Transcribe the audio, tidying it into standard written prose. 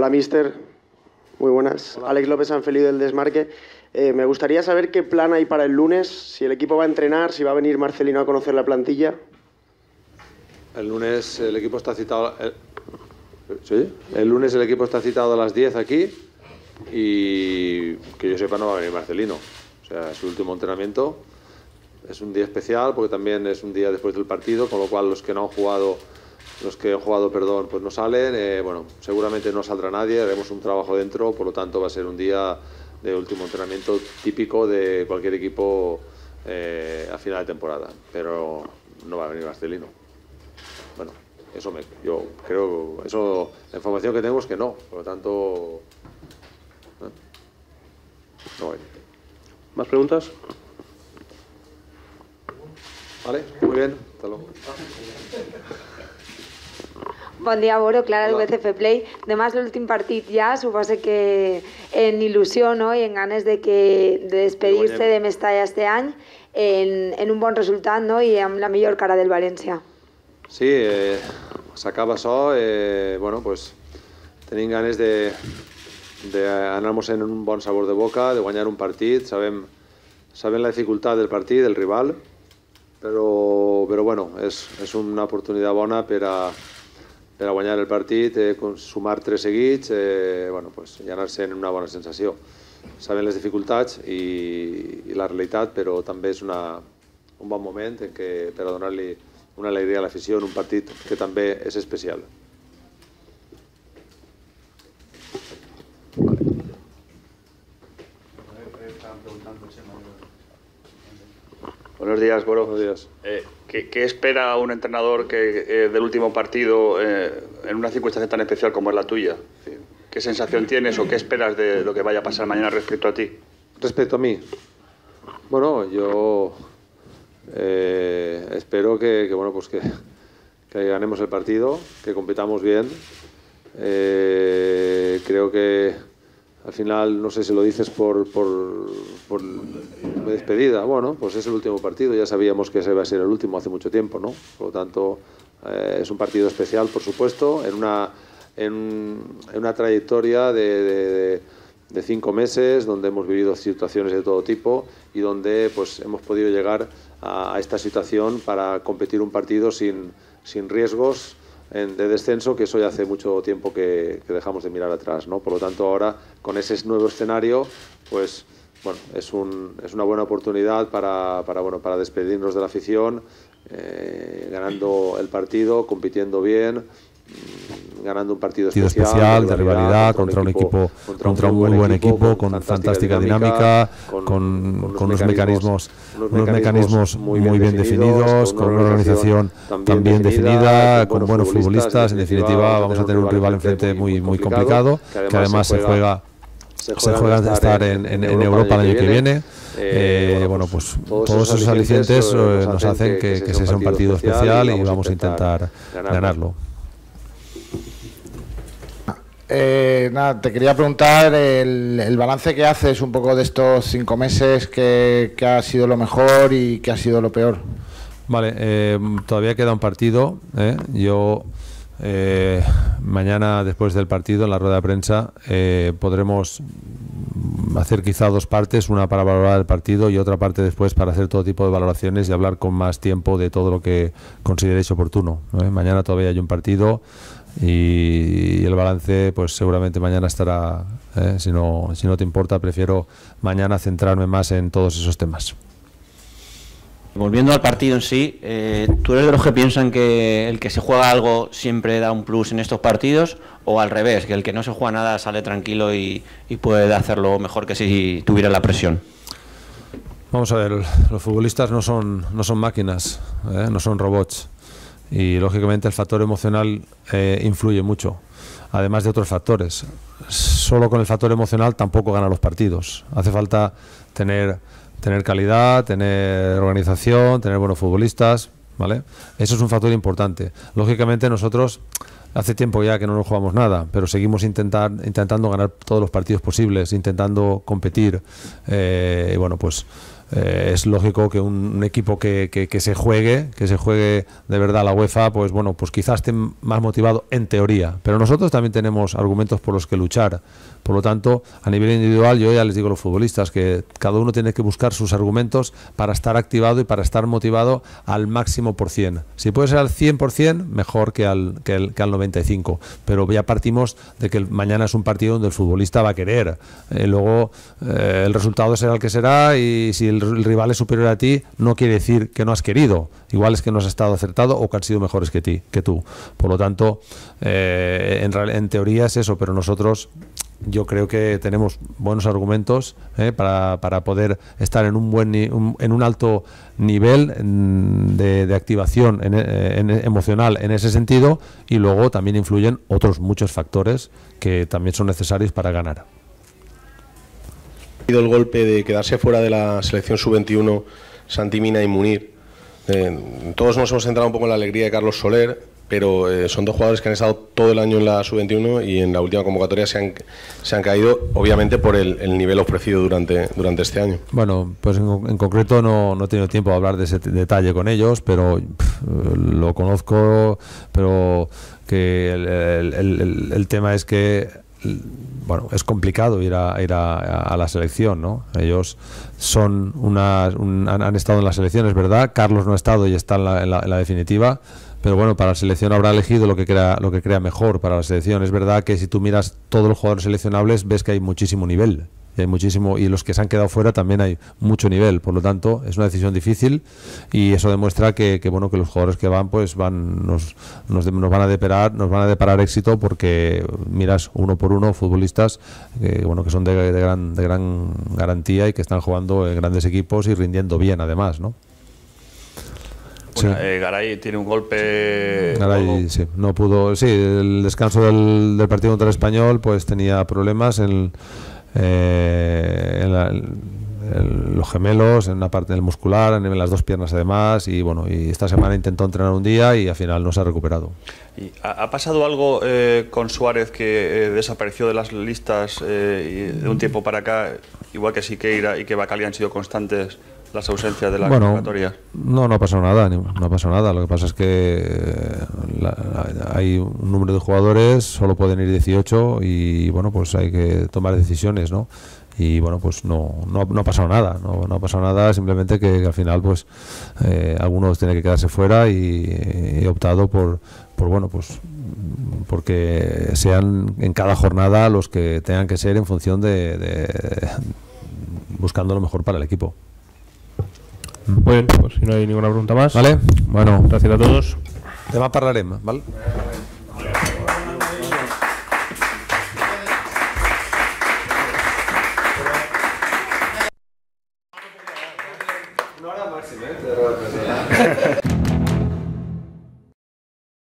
Hola, míster. Muy buenas. Hola. Alex López Sanfeliu del Desmarque. Me gustaría saber qué plan hay para el lunes, si el equipo va a entrenar, si va a venir Marcelino a conocer la plantilla. El lunes el equipo está citado... ¿Sí? El lunes el equipo está citado a las 10 aquí y que yo sepa no va a venir Marcelino. O sea, es su último entrenamiento. Es un día especial porque también es un día después del partido, con lo cual los que han jugado, pues no salen. Bueno, seguramente no saldrá nadie, haremos un trabajo dentro, por lo tanto va a ser un día de último entrenamiento típico de cualquier equipo a final de temporada, pero no va a venir Marcelino. Bueno, yo creo, la información que tengo es que no, por lo tanto, no va a venir. ¿Más preguntas? Vale, muy bien, hasta luego. Bon dia, Boro, Clara del BCF Play. Demà és l'últim partit ja, suposo que en il·lusió, no?, i en ganes de despedir-se de Mestalla este any en un bon resultat, no?, i amb la millor cara del València. Sí, s'acaba això, bueno, pues tenim ganes d'anar-nos en un bon sabor de boca, de guanyar un partit, sabem la dificultat del partit, del rival, però bueno, és una oportunitat bona per a guanyar el partit, sumar 3 seguits, bueno, pues, i anar-se en una bona sensació. Sabem les dificultats i la realitat, però també és un bon moment per a donar-li una alegria a l'afició en un partit que també és especial. Buenos días, Boro. Buenos días. ¿Qué espera un entrenador del último partido en una circunstancia tan especial como es la tuya? ¿Qué sensación tienes o qué esperas de lo que vaya a pasar mañana respecto a ti? Respecto a mí, bueno, yo espero que ganemos el partido, que compitamos bien. Creo que al final, no sé si lo dices por despedida, bueno, pues es el último partido, ya sabíamos que ese iba a ser el último hace mucho tiempo, ¿no? Por lo tanto, es un partido especial, por supuesto, en una trayectoria de 5 meses, donde hemos vivido situaciones de todo tipo y donde pues hemos podido llegar a esta situación para competir un partido sin riesgos de descenso, que eso ya hace mucho tiempo que dejamos de mirar atrás, ¿no? Por lo tanto, ahora con ese nuevo escenario, pues bueno, es una buena oportunidad para despedirnos de la afición, ganando el partido, compitiendo bien, ganando un partido especial de rivalidad contra un muy buen equipo, con fantástica dinámica, con unos mecanismos muy bien definidos, con una organización también definida, con buenos futbolistas. En definitiva, vamos a tener un rival enfrente muy complicado, que además se juega a estar en Europa el año que viene. Bueno, pues todos esos alicientes nos hacen que sea un partido especial y vamos a intentar ganarlo. Nada, te quería preguntar el balance que haces un poco de estos 5 meses, que ha sido lo mejor y que ha sido lo peor. Vale, todavía queda un partido. Yo mañana, después del partido, en la rueda de prensa, podremos hacer quizá 2 partes, una para valorar el partido y otra parte después para hacer todo tipo de valoraciones y hablar con más tiempo de todo lo que consideréis oportuno. Mañana todavía hay un partido y el balance pues seguramente mañana estará, si no te importa, prefiero mañana centrarme más en todos esos temas. Volviendo al partido en sí, ¿tú eres de los que piensan que el que se juega algo siempre da un plus en estos partidos, o al revés, que el que no se juega nada sale tranquilo y puede hacerlo mejor que si tuviera la presión? Vamos a ver, los futbolistas no son máquinas, no son robots, y lógicamente el factor emocional influye mucho, además de otros factores. Solo con el factor emocional tampoco ganan los partidos. Hace falta tener calidad, tener organización, tener buenos futbolistas, ¿vale? Eso es un factor importante. Lógicamente nosotros hace tiempo ya que no nos jugamos nada, pero seguimos intentando ganar todos los partidos posibles, intentando competir. Y bueno, pues es lógico que un equipo que se juegue de verdad a la UEFA, pues bueno, pues quizás esté más motivado en teoría, pero nosotros también tenemos argumentos por los que luchar. Por lo tanto, a nivel individual, yo ya les digo a los futbolistas que cada uno tiene que buscar sus argumentos para estar activado y para estar motivado al máximo %. Si puede ser al 100%, mejor que al 95%. Pero ya partimos de que mañana es un partido donde el futbolista va a querer. Luego, el resultado será el que será, y si el rival es superior a ti, no quiere decir que no has querido. Igual es que no has estado acertado o que han sido mejores que tú. Por lo tanto, en teoría es eso, pero nosotros... Yo creo que tenemos buenos argumentos para poder estar en un alto nivel de activación emocional en ese sentido, y luego también influyen otros muchos factores que también son necesarios para ganar. El golpe de quedarse fuera de la selección sub-21 Santi Mina y Munir. Todos nos hemos centrado un poco en la alegría de Carlos Soler, pero son dos jugadores que han estado todo el año en la sub-21 y en la última convocatoria se han caído, obviamente por el nivel ofrecido durante este año. Bueno, pues en concreto no he tenido tiempo de hablar de ese detalle con ellos, pero lo conozco, pero que el tema es que, bueno, es complicado ir a la selección, ¿no? Ellos son han estado en la selección, es verdad. Carlos no ha estado y está en la definitiva. Pero bueno, para la selección habrá elegido lo que crea mejor para la selección. Es verdad que si tú miras todos los jugadores seleccionables, ves que hay muchísimo nivel. Y los que se han quedado fuera también hay mucho nivel. Por lo tanto, es una decisión difícil, y eso demuestra que los jugadores que van, pues nos van a deparar éxito, porque miras uno por uno futbolistas que son de gran garantía y que están jugando en grandes equipos y rindiendo bien, además, ¿no? Bueno, sí. Garay tiene un golpe. Garay, sí, no pudo. Sí, el descanso del partido contra el Español, pues tenía problemas en los gemelos, en una parte del muscular, en las dos piernas además, y bueno, y esta semana intentó entrenar un día y al final no se ha recuperado. ¿Y ha pasado algo con Suárez, que desapareció de las listas y de un tiempo para acá, igual que Siqueira y que Bacali han sido constantes las ausencias de la convocatoria? No ha pasado nada, Lo que pasa es que hay un número de jugadores, solo pueden ir 18, y bueno, pues hay que tomar decisiones, ¿no? Y bueno, pues no ha pasado nada, no ha pasado nada, simplemente que al final pues algunos tienen que quedarse fuera, y he optado por bueno, pues porque sean en cada jornada los que tengan que ser en función de buscando lo mejor para el equipo. Muy bien, pues si no hay ninguna pregunta más. Vale, bueno, gracias a todos. Demà parlarem, val? Una hora màxima,